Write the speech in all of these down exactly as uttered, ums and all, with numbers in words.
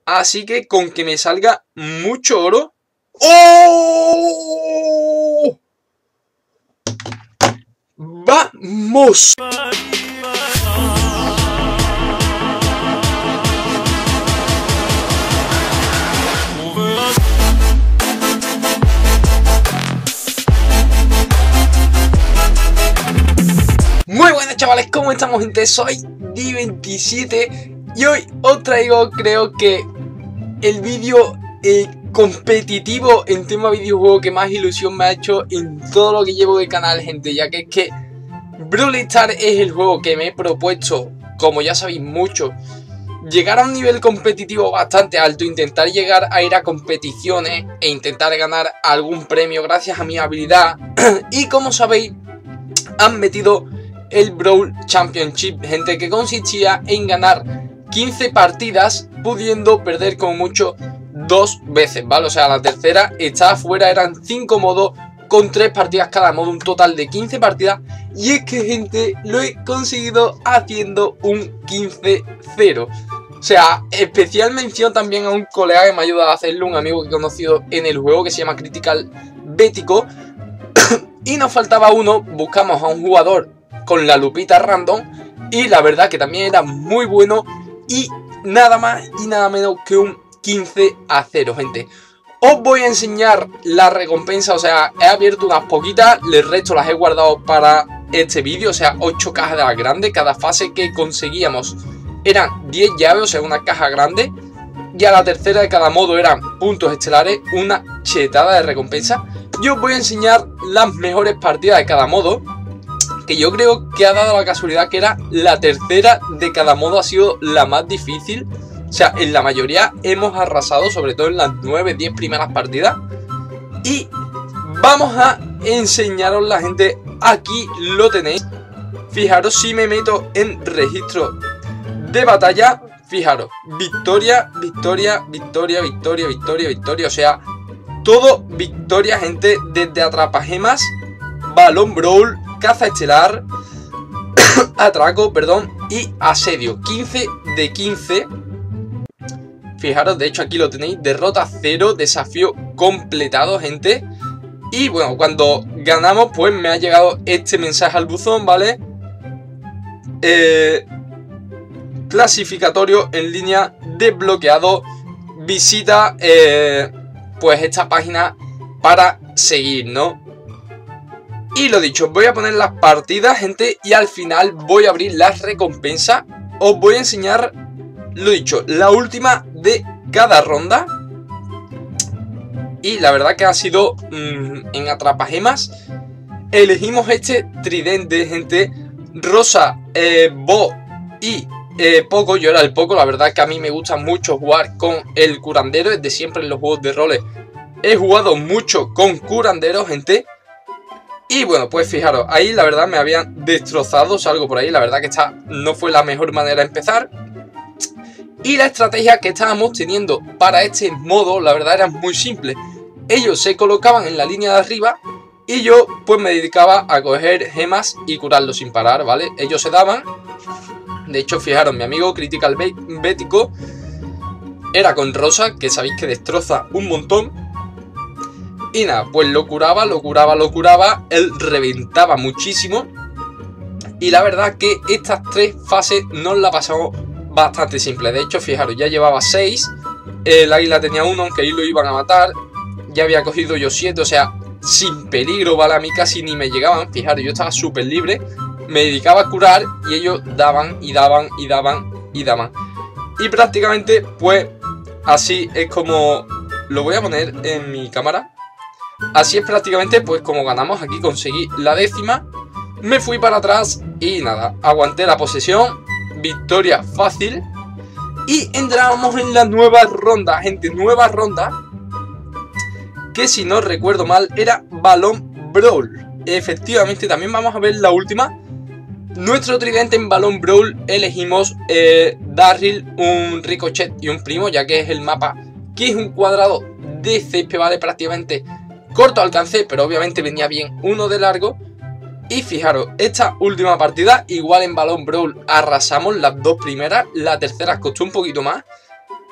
Así que con que me salga mucho oro... ¡Oh! ¡Vamos! Muy buenas chavales, ¿cómo estamos gente? Soy D veintisiete y hoy os traigo creo que el vídeo eh, competitivo en tema videojuego que más ilusión me ha hecho en todo lo que llevo de canal, gente, ya que es que Brawl Stars es el juego que me he propuesto, como ya sabéis mucho, llegar a un nivel competitivo bastante alto, intentar llegar a ir a competiciones e intentar ganar algún premio gracias a mi habilidad. Y como sabéis, han metido el Brawl Championship, gente, que consistía en ganar quince partidas, pudiendo perder como mucho dos veces, ¿vale? O sea, la tercera estaba fuera, eran cinco modos con tres partidas cada modo, un total de quince partidas. Y es que, gente, lo he conseguido haciendo un quince cero. O sea, especial mención también a un colega que me ha ayudado a hacerlo, un amigo que he conocido en el juego que se llama Critical Bético. Y nos faltaba uno, buscamos a un jugador con la lupita random y la verdad que también era muy bueno y nada más y nada menos que un quince a cero, gente. Os voy a enseñar la recompensa, o sea, he abierto unas poquitas, el resto las he guardado para este vídeo, o sea, ocho cajas de las grandes, cada fase que conseguíamos eran diez llaves, o sea, una caja grande, y a la tercera de cada modo eran puntos estelares, una chetada de recompensa. Yo os voy a enseñar las mejores partidas de cada modo, que yo creo que ha dado la casualidad que era la tercera de cada modo ha sido la más difícil. O sea, en la mayoría hemos arrasado, sobre todo en las nueve diez primeras partidas. Y vamos a enseñaros la gente, aquí lo tenéis. Fijaros si me meto en registro de batalla, fijaros, victoria, victoria, victoria, victoria, victoria, victoria, o sea, todo victoria, gente, desde atrapagemas, balón brawl, caza estelar, atraco, perdón, y asedio. quince de quince. Fijaros, de hecho aquí lo tenéis, derrota cero, desafío completado, gente. Y bueno, cuando ganamos, pues me ha llegado este mensaje al buzón, ¿vale? Eh, clasificatorio en línea desbloqueado. Visita, eh, pues esta página para seguir, ¿no? Y lo dicho, voy a poner las partidas, gente, y al final voy a abrir las recompensas. Os voy a enseñar, lo dicho, la última de cada ronda. Y la verdad que ha sido mmm, en atrapagemas. Elegimos este tridente, gente. Rosa, eh, Bo y eh, Poco. Yo era el Poco, la verdad que a mí me gusta mucho jugar con el curandero. Desde siempre en los juegos de roles he jugado mucho con curandero, gente. Y bueno, pues fijaros, ahí la verdad me habían destrozado, salgo por ahí, la verdad que esta no fue la mejor manera de empezar. Y la estrategia que estábamos teniendo para este modo, la verdad era muy simple. Ellos se colocaban en la línea de arriba y yo pues me dedicaba a coger gemas y curarlos sin parar, ¿vale? Ellos se daban, de hecho fijaros, mi amigo Critical Bético era con Rosa, que sabéis que destroza un montón. Y nada, pues lo curaba, lo curaba, lo curaba, él reventaba muchísimo. Y la verdad que estas tres fases nos la pasamos bastante simple. De hecho, fijaros, ya llevaba seis, el águila tenía uno, aunque ahí lo iban a matar. Ya había cogido yo siete, o sea, sin peligro, ¿vale? A mí casi ni me llegaban, fijaros, yo estaba súper libre. Me dedicaba a curar y ellos daban y daban y daban y daban. Y prácticamente, pues, así es como... Lo voy a poner en mi cámara. Así es prácticamente pues como ganamos. Aquí conseguí la décima, me fui para atrás y nada, aguanté la posesión, victoria fácil. Y entrábamos en la nueva ronda, gente, nueva ronda, que si no recuerdo mal era balón brawl. Efectivamente, también vamos a ver la última. Nuestro tridente en balón brawl elegimos eh, Darryl, un Ricochet y un primo, ya que es el mapa que es un cuadrado de césped, ¿vale? Prácticamente corto alcance, pero obviamente venía bien uno de largo. Y fijaros, esta última partida, igual en balón brawl arrasamos las dos primeras, la tercera costó un poquito más.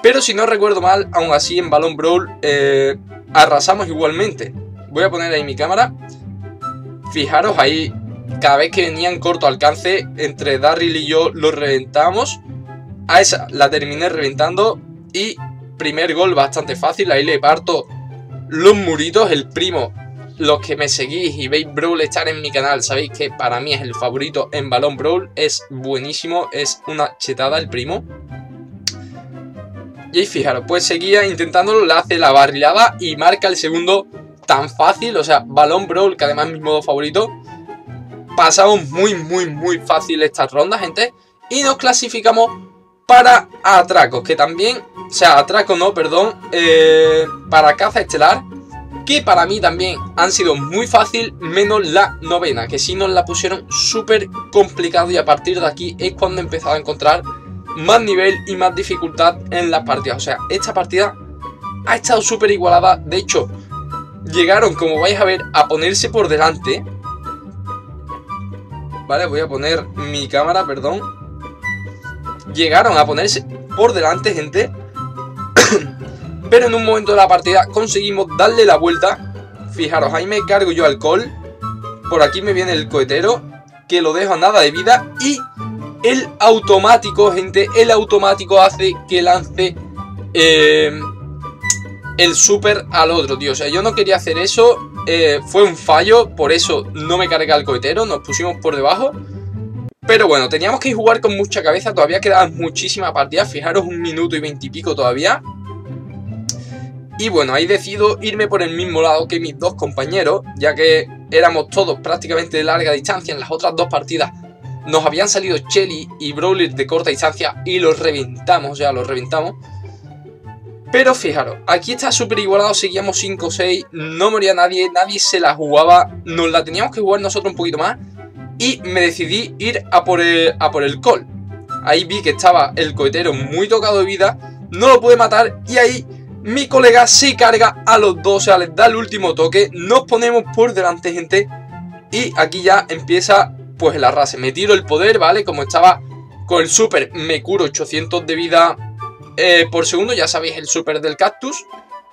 Pero si no recuerdo mal, aún así en Balón Brawl eh, arrasamos igualmente. Voy a poner ahí mi cámara. Fijaros ahí, cada vez que venían corto alcance, entre Darryl y yo lo reventamos. A esa la terminé reventando y primer gol bastante fácil. Ahí le parto los muritos. El primo, los que me seguís y veis Brawl Stars en mi canal, sabéis que para mí es el favorito en Balón Brawl. Es buenísimo, es una chetada el primo. Y ahí fijaros, pues seguía intentándolo, le hace la barrilada y marca el segundo tan fácil. O sea, Balón Brawl, que además es mi modo favorito. Pasamos muy, muy, muy fácil estas rondas, gente. Y nos clasificamos para atracos, que también, o sea, atracos no, perdón, eh, para caza estelar, que para mí también han sido muy fácil, menos la novena, que sí nos la pusieron súper complicado y a partir de aquí es cuando he empezado a encontrar más nivel y más dificultad en las partidas. O sea, esta partida ha estado súper igualada, de hecho, llegaron, como vais a ver, a ponerse por delante. Vale, voy a poner mi cámara, perdón. Llegaron a ponerse por delante, gente. Pero en un momento de la partida conseguimos darle la vuelta. Fijaros, ahí me cargo yo al Col. Por aquí me viene el cohetero, que lo dejo a nada de vida. Y el automático, gente, el automático hace que lance eh, el super al otro, tío. O sea, yo no quería hacer eso. Eh, fue un fallo, por eso no me cargué al cohetero. Nos pusimos por debajo. Pero bueno, teníamos que jugar con mucha cabeza. Todavía quedaban muchísimas partidas. Fijaros, un minuto y veintipico todavía. Y bueno, ahí decido irme por el mismo lado que mis dos compañeros, ya que éramos todos prácticamente de larga distancia. En las otras dos partidas nos habían salido Shelly y Brawler de corta distancia y los reventamos, o sea, los reventamos. Pero fijaros, aquí está súper igualado, seguíamos cinco seis, no moría nadie, nadie se la jugaba, nos la teníamos que jugar nosotros un poquito más. Y me decidí ir a por el, a por el Col. Ahí vi que estaba el cohetero muy tocado de vida, no lo pude matar y ahí mi colega se carga a los dos, o sea, les da el último toque, nos ponemos por delante, gente. Y aquí ya empieza pues el arrase, me tiro el poder, ¿vale? Como estaba con el super, me curo ochocientos de vida eh, por segundo, ya sabéis, el super del cactus.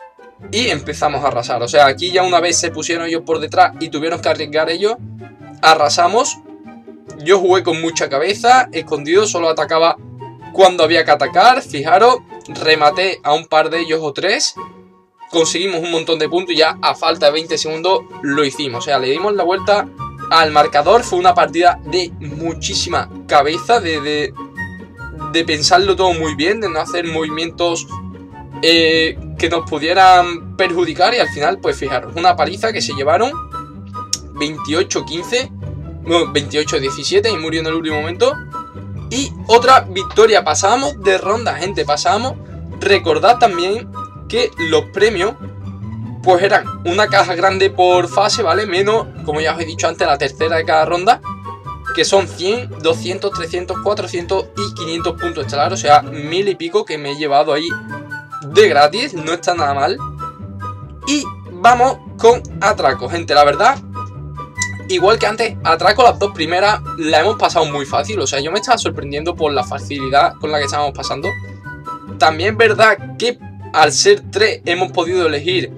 Y empezamos a arrasar, o sea, aquí ya una vez se pusieron ellos por detrás y tuvieron que arriesgar ellos. Arrasamos. Yo jugué con mucha cabeza, escondido, solo atacaba cuando había que atacar. Fijaros, rematé a un par de ellos o tres. Conseguimos un montón de puntos y ya a falta de veinte segundos lo hicimos. O sea, le dimos la vuelta al marcador. Fue una partida de muchísima cabeza, de, de, de pensarlo todo muy bien, de no hacer movimientos eh, que nos pudieran perjudicar. Y al final, pues fijaros, una paliza que se llevaron. veintiocho quince, no, veintiocho diecisiete y murió en el último momento. Y otra victoria, pasábamos de ronda, gente, pasábamos. Recordad también que los premios pues eran una caja grande por fase, ¿vale? Menos, como ya os he dicho antes, la tercera de cada ronda, que son cien, doscientos, trescientos, cuatrocientos y quinientos puntos estelares. O sea, mil y pico que me he llevado ahí de gratis, no está nada mal. Y vamos con atraco, gente, la verdad, igual que antes, atraco las dos primeras la hemos pasado muy fácil. O sea, yo me estaba sorprendiendo por la facilidad con la que estábamos pasando. También es verdad que al ser tres hemos podido elegir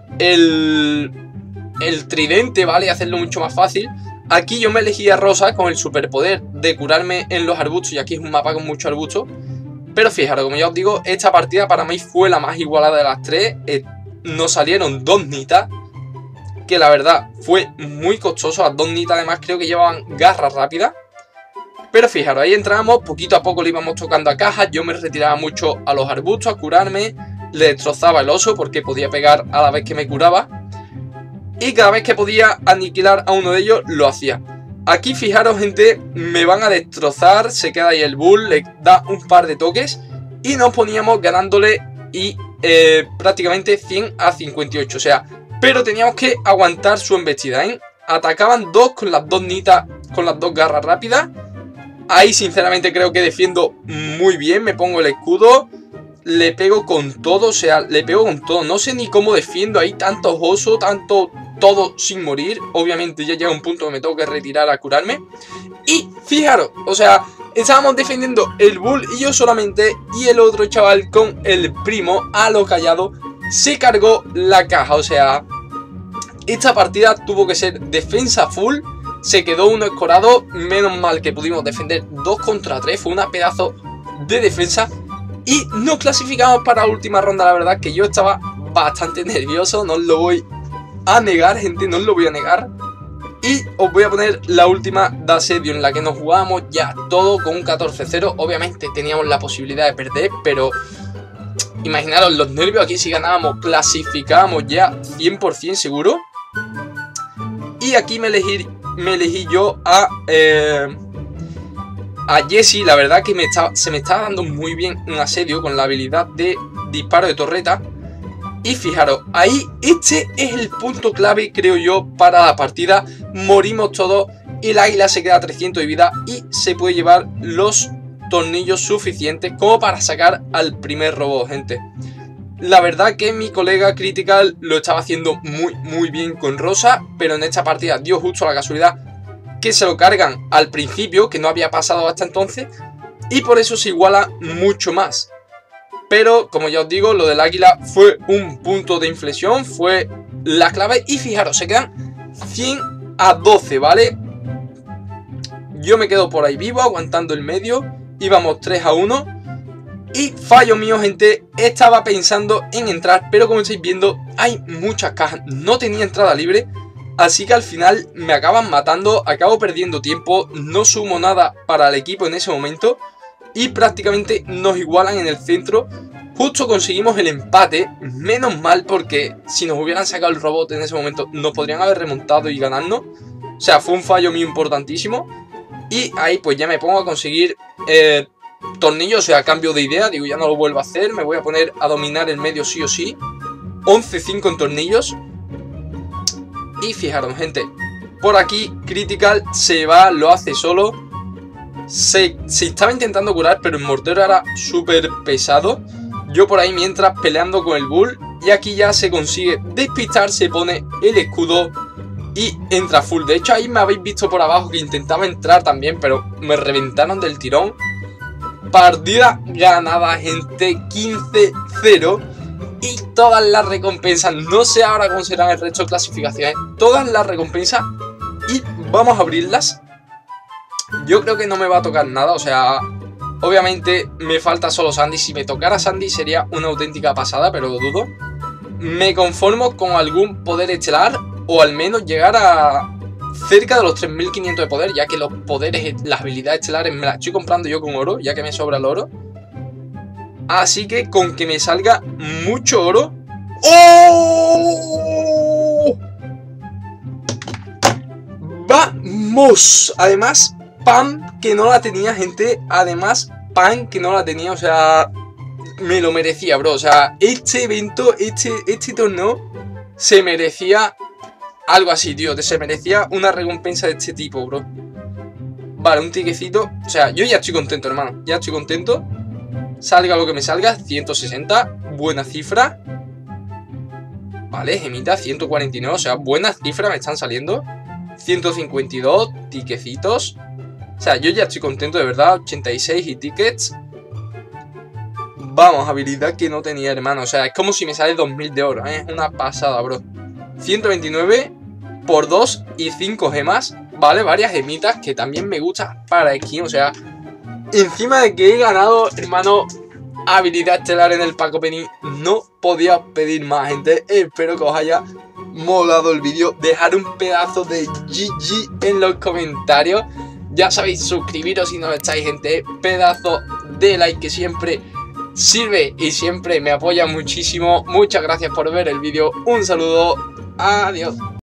el, el tridente, ¿vale? Y hacerlo mucho más fácil. Aquí yo me elegí a Rosa con el superpoder de curarme en los arbustos. Y aquí es un mapa con muchos arbustos. Pero fijaros, como ya os digo, esta partida para mí fue la más igualada de las tres. Eh, nos salieron dos nitas, que la verdad fue muy costoso. Las dos nitas además creo que llevaban garras rápidas. Pero fijaros, ahí entramos, poquito a poco le íbamos tocando a cajas. Yo me retiraba mucho a los arbustos a curarme. Le destrozaba el oso porque podía pegar a la vez que me curaba. Y cada vez que podía aniquilar a uno de ellos, lo hacía. Aquí fijaros, gente, me van a destrozar. Se queda ahí el bull, le da un par de toques y nos poníamos ganándole y eh, prácticamente cien a cincuenta y ocho. O sea, pero teníamos que aguantar su embestida, ¿eh? Atacaban dos con las dos nitas, con las dos garras rápidas. Ahí sinceramente creo que defiendo muy bien. Me pongo el escudo, le pego con todo, o sea, le pego con todo. No sé ni cómo defiendo ahí tantos osos, tanto todo sin morir. Obviamente ya llega un punto que me tengo que retirar a curarme. Y fijaros, o sea, Estábamos defendiendo el bull y yo solamente, y el otro chaval con el primo a lo callado se cargó la caja. O sea, esta partida tuvo que ser defensa full. Se quedó uno escorado, menos mal que pudimos defender dos contra tres, fue una pedazo de defensa. Y nos clasificamos para la última ronda. La verdad que yo estaba bastante nervioso, no os lo voy a negar, gente, no os lo voy a negar. Y os voy a poner la última de asedio en la que nos jugábamos ya todo con un catorce cero. Obviamente teníamos la posibilidad de perder, pero imaginaros los nervios aquí. Si ganábamos, clasificábamos ya cien por cien seguro. Y aquí me elegí, me elegí yo a, eh, a Jesse. La verdad que me está, se me está dando muy bien un asedio con la habilidad de disparo de torreta. Y fijaros, ahí este es el punto clave, creo yo, para la partida. Morimos todos, el águila se queda a trescientos de vida y se puede llevar los tornillos suficientes como para sacar al primer robot, gente. La verdad que mi colega Critical lo estaba haciendo muy, muy bien con Rosa, pero en esta partida dio justo la casualidad que se lo cargan al principio, que no había pasado hasta entonces, y por eso se iguala mucho más. Pero, como ya os digo, lo del águila fue un punto de inflexión, fue la clave. Y fijaros, se quedan cien a doce, ¿vale? Yo me quedo por ahí vivo, aguantando el medio. Íbamos tres a uno. Y fallo mío, gente, estaba pensando en entrar, pero como estáis viendo, hay muchas cajas. No tenía entrada libre, así que al final me acaban matando, acabo perdiendo tiempo. No sumo nada para el equipo en ese momento. Y prácticamente nos igualan en el centro. Justo conseguimos el empate. Menos mal, porque si nos hubieran sacado el robot en ese momento nos podrían haber remontado y ganarnos. O sea, fue un fallo mío importantísimo. Y ahí pues ya me pongo a conseguir eh, tornillos. O sea, cambio de idea. Digo, ya no lo vuelvo a hacer. Me voy a poner a dominar el medio sí o sí. once cinco en tornillos. Y fijaros, gente, por aquí Critical se va, lo hace solo. Se, se estaba intentando curar, pero el mortero era súper pesado. Yo por ahí mientras peleando con el bull. Y aquí ya se consigue despistar, se pone el escudo y entra full. De hecho ahí me habéis visto por abajo que intentaba entrar también, pero me reventaron del tirón. Partida ganada, gente, quince cero. Y todas las recompensas, no sé ahora cómo serán el resto de clasificaciones, todas las recompensas. Y vamos a abrirlas. Yo creo que no me va a tocar nada, o sea, obviamente me falta solo Sandy. Si me tocara Sandy sería una auténtica pasada, pero lo dudo. Me conformo con algún poder estelar, o al menos llegar a cerca de los tres mil quinientos de poder, ya que los poderes, las habilidades estelares me las estoy comprando yo con oro, ya que me sobra el oro. Así que con que me salga mucho oro... ¡Oh! ¡Vamos! Además... Pam, que no la tenía, gente. Además, Pam, que no la tenía. O sea, me lo merecía, bro. O sea, este evento, este, este torneo se merecía algo así, tío. Se merecía una recompensa de este tipo, bro. Vale, un tiquecito. O sea, yo ya estoy contento, hermano. Ya estoy contento. Salga lo que me salga. ciento sesenta, buena cifra. Vale, gemita, ciento cuarenta y nueve. O sea, buenas cifras me están saliendo. ciento cincuenta y dos, tiquecitos. O sea, yo ya estoy contento, de verdad. ochenta y seis y tickets. Vamos, habilidad que no tenía, hermano. O sea, es como si me sale dos mil de oro, ¿eh? Es una pasada, bro. ciento veintinueve por dos y cinco gemas. Vale, varias gemitas que también me gusta para skin. O sea, encima de que he ganado, hermano, habilidad estelar en el pack opening, no podía pedir más, gente. Espero que os haya molado el vídeo. Dejar un pedazo de G G en los comentarios. Ya sabéis, suscribiros si no lo estáis, gente. Pedazo de like que siempre sirve y siempre me apoya muchísimo. Muchas gracias por ver el vídeo. Un saludo. Adiós.